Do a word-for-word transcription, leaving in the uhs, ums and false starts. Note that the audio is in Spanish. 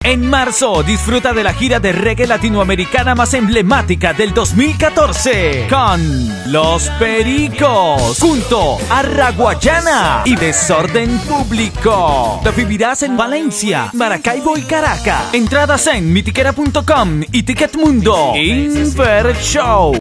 En marzo, disfruta de la gira de reggae latinoamericana más emblemática del dos mil catorce con Los Pericos, junto a Raguayana y Desorden Público. Lo vivirás en Valencia, Maracaibo y Caracas. Entradas en mitiquera punto com y Ticketmundo. Infer Show.